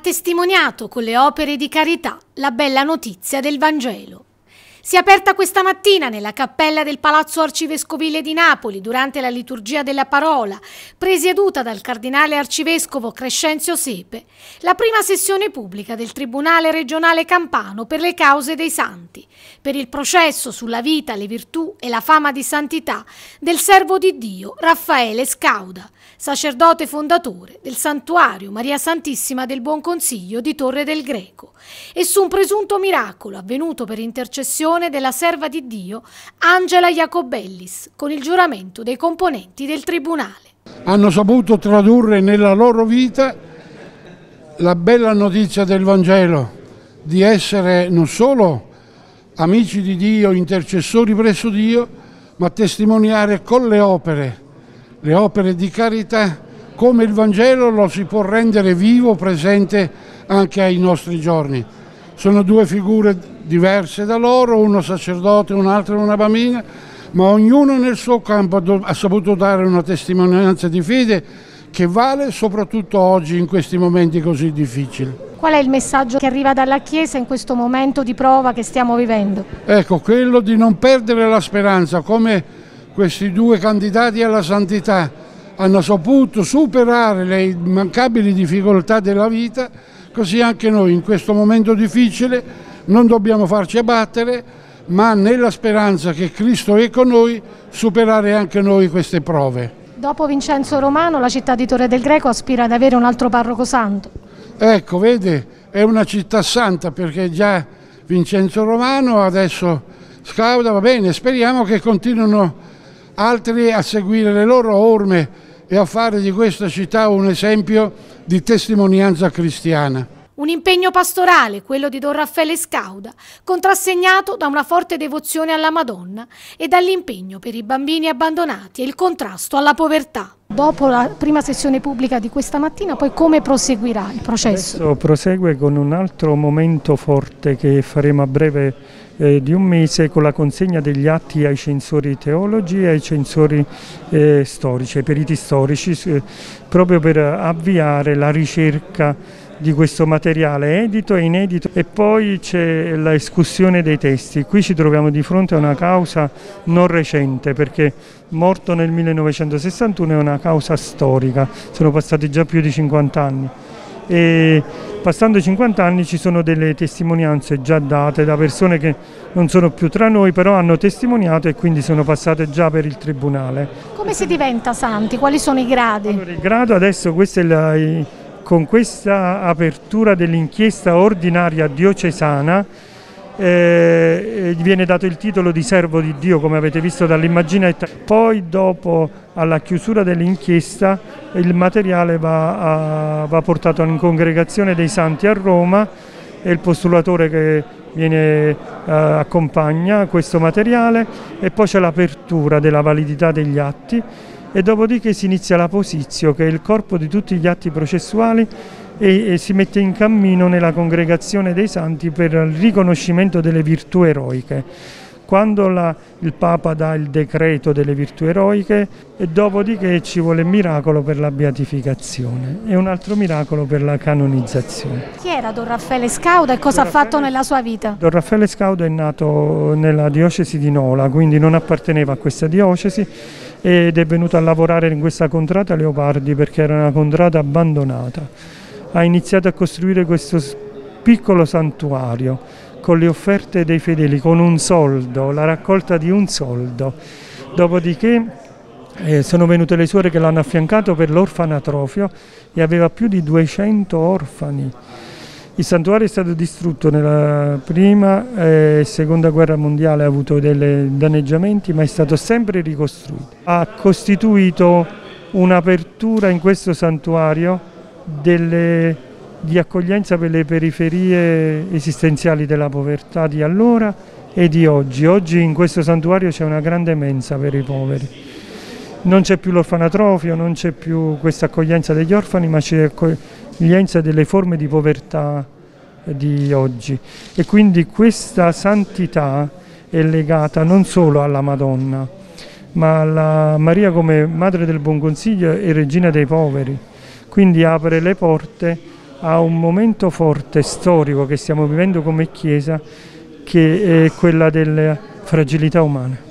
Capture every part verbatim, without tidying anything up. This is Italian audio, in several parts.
testimoniato con le opere di carità la bella notizia del Vangelo. Si è aperta questa mattina nella cappella del Palazzo Arcivescovile di Napoli durante la liturgia della parola, presieduta dal cardinale arcivescovo Crescenzio Sepe, la prima sessione pubblica del Tribunale regionale campano per le cause dei santi, per il processo sulla vita, le virtù e la fama di santità del servo di Dio Raffaele Scauda, sacerdote fondatore del Santuario Maria Santissima del Buon Consiglio di Torre del Greco, e su un presunto miracolo avvenuto per intercessione della serva di Dio Angela Jacobellis con il giuramento dei componenti del Tribunale. Hanno saputo tradurre nella loro vita la bella notizia del Vangelo, di essere non solo amici di Dio, intercessori presso Dio, ma testimoniare con le opere, le opere di carità, come il Vangelo lo si può rendere vivo, presente anche ai nostri giorni. Sono due figure diverse da loro, uno sacerdote, un altro una bambina, ma ognuno nel suo campo ha saputo dare una testimonianza di fede che vale soprattutto oggi in questi momenti così difficili. Qual è il messaggio che arriva dalla Chiesa in questo momento di prova che stiamo vivendo? Ecco, quello di non perdere la speranza, come questi due candidati alla santità hanno saputo superare le immancabili difficoltà della vita, così anche noi in questo momento difficile non dobbiamo farci abbattere, ma nella speranza che Cristo è con noi, superare anche noi queste prove. Dopo Vincenzo Romano, la città di Torre del Greco aspira ad avere un altro parroco santo. Ecco, vede, è una città santa perché già Vincenzo Romano, adesso Scauda, va bene, speriamo che continuino altri a seguire le loro orme e a fare di questa città un esempio di testimonianza cristiana. Un impegno pastorale, quello di Don Raffaele Scauda, contrassegnato da una forte devozione alla Madonna e dall'impegno per i bambini abbandonati e il contrasto alla povertà. Dopo la prima sessione pubblica di questa mattina, poi come proseguirà il processo? Adesso prosegue con un altro momento forte che faremo a breve eh, di un mese, con la consegna degli atti ai censori teologi e ai censori eh, storici, ai periti storici, eh, proprio per avviare la ricerca di questo materiale edito e inedito, e poi c'è la escussione dei testi. Qui ci troviamo di fronte a una causa non recente, perché morto nel millenovecentosessantuno è una causa storica, sono passati già più di cinquanta anni e passando i cinquanta anni ci sono delle testimonianze già date da persone che non sono più tra noi, però hanno testimoniato e quindi sono passate già per il tribunale. Come si diventa santi? Quali sono i gradi? Allora, il grado adesso, questo è la, con questa apertura dell'inchiesta ordinaria diocesana, eh, viene dato il titolo di servo di Dio, come avete visto dall'immaginetta. Poi dopo, alla chiusura dell'inchiesta, il materiale va, a, va portato in congregazione dei santi a Roma e il postulatore che viene, eh, accompagna questo materiale, e poi c'è l'apertura della validità degli atti, e dopodiché si inizia la posizio, che è il corpo di tutti gli atti processuali, e, e si mette in cammino nella congregazione dei santi per il riconoscimento delle virtù eroiche. Quando la, il Papa dà il decreto delle virtù eroiche, e dopodiché ci vuole il miracolo per la beatificazione e un altro miracolo per la canonizzazione. Chi era Don Raffaele Scauda e cosa ha fatto nella sua vita? Don Raffaele Scauda è nato nella diocesi di Nola, quindi non apparteneva a questa diocesi, ed è venuto a lavorare in questa contrada Leopardi perché era una contrada abbandonata. Ha iniziato a costruire questo piccolo santuario con le offerte dei fedeli, con un soldo, la raccolta di un soldo. Dopodiché eh, sono venute le suore che l'hanno affiancato per l'orfanatrofio e aveva più di duecento orfani. Il santuario è stato distrutto nella prima e seconda guerra mondiale, ha avuto dei danneggiamenti, ma è stato sempre ricostruito. Ha costituito un'apertura in questo santuario delle, di accoglienza per le periferie esistenziali della povertà di allora e di oggi. Oggi in questo santuario c'è una grande mensa per i poveri. Non c'è più l'orfanatrofio, non c'è più questa accoglienza degli orfani, ma c'è accoglienza delle forme di povertà di oggi, e quindi questa santità è legata non solo alla Madonna, ma alla Maria come Madre del Buon Consiglio e Regina dei Poveri, quindi apre le porte a un momento forte storico che stiamo vivendo come Chiesa, che è quella delle fragilità umane,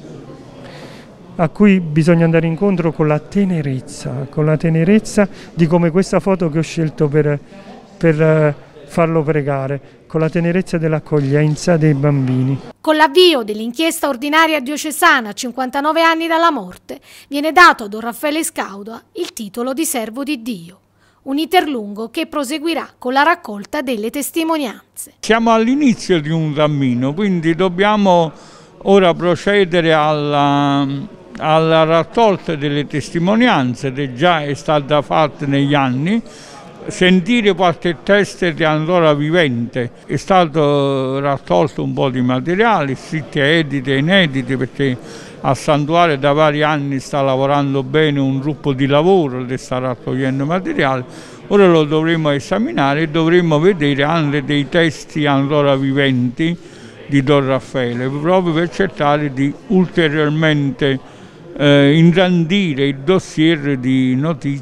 a cui bisogna andare incontro con la tenerezza, con la tenerezza di come questa foto che ho scelto per, per farlo pregare, con la tenerezza dell'accoglienza dei bambini. Con l'avvio dell'inchiesta ordinaria diocesana a cinquantanove anni dalla morte, viene dato a Don Raffaele Scauda il titolo di servo di Dio. Un iter lungo che proseguirà con la raccolta delle testimonianze. Siamo all'inizio di un cammino, quindi dobbiamo ora procedere alla, alla raccolta delle testimonianze che già è stata fatta negli anni, sentire qualche teste di ancora vivente. È stato raccolto un po' di materiali, scritte edite e inedite, perché al santuario da vari anni sta lavorando bene un gruppo di lavoro che sta raccogliendo materiale. Ora lo dovremo esaminare e dovremo vedere anche dei testi ancora viventi di Don Raffaele, proprio per cercare di ulteriormente eh, ingrandire il dossier di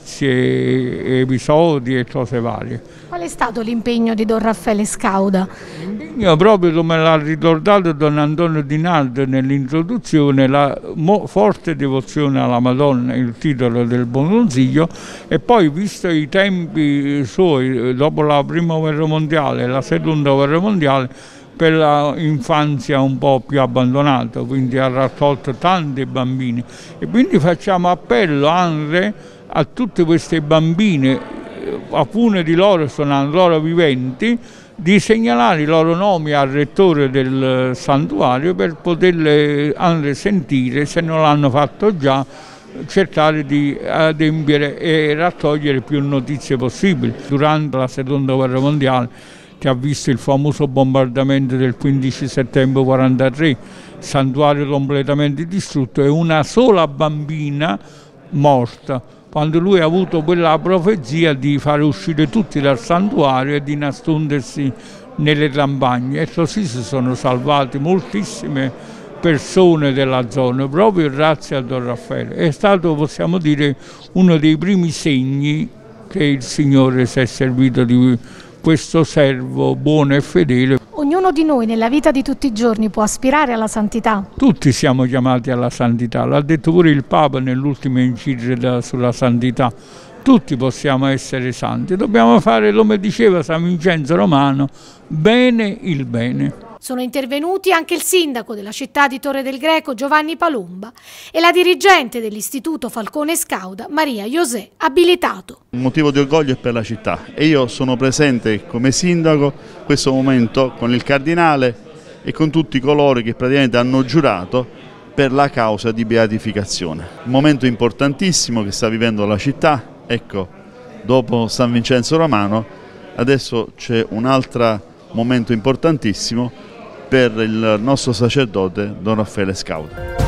notizie, episodi e cose varie. Qual è stato l'impegno di Don Raffaele Scauda? L'impegno, proprio come l'ha ricordato Don Antonio Di Nardo nell'introduzione, la forte devozione alla Madonna, il titolo del buon consiglio, e poi, visto i tempi suoi dopo la prima guerra mondiale e la seconda guerra mondiale, per l'infanzia un po' più abbandonata, quindi ha raccolto tanti bambini, e quindi facciamo appello anche a tutte queste bambine, alcune di loro sono ancora viventi, di segnalare i loro nomi al rettore del santuario per poterle anche sentire, se non l'hanno fatto già, cercare di adempiere e raccogliere più notizie possibili. Durante la seconda guerra mondiale, che ha visto il famoso bombardamento del quindici settembre quarantatré, santuario completamente distrutto e una sola bambina morta, quando lui ha avuto quella profezia di fare uscire tutti dal santuario e di nascondersi nelle campagne, e così si sono salvate moltissime persone della zona, proprio grazie a Don Raffaele. È stato, possiamo dire, uno dei primi segni che il Signore si è servito di questo servo buono e fedele. Ognuno di noi nella vita di tutti i giorni può aspirare alla santità. Tutti siamo chiamati alla santità, l'ha detto pure il Papa nell'ultima enciclica sulla santità. Tutti possiamo essere santi, dobbiamo fare, come diceva San Vincenzo Romano, bene il bene. Sono intervenuti anche il sindaco della città di Torre del Greco, Giovanni Palumba, e la dirigente dell'Istituto Falcone Scauda, Maria José Abilitato. Un motivo di orgoglio è per la città, e io sono presente come sindaco in questo momento con il cardinale e con tutti coloro che praticamente hanno giurato per la causa di beatificazione. Un momento importantissimo che sta vivendo la città. Ecco, dopo San Vincenzo Romano adesso c'è un altro momento importantissimo per il nostro sacerdote Don Raffaele Scauda.